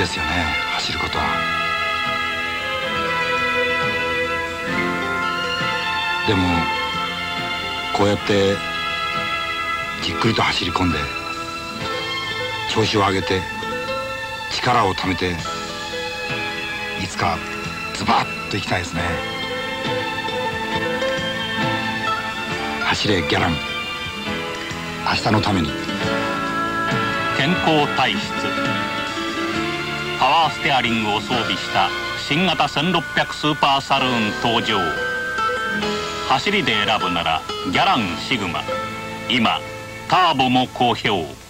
ですよね、走ることは。でもこうやってじっくりと走り込んで調子を上げて力をためていつかズバッといきたいですね。走れギャラン、明日のために。 健康体質、パワーステアリングを装備した新型1600スーパーサルーン登場。走りで選ぶならギャランシグマ、今ターボも好評。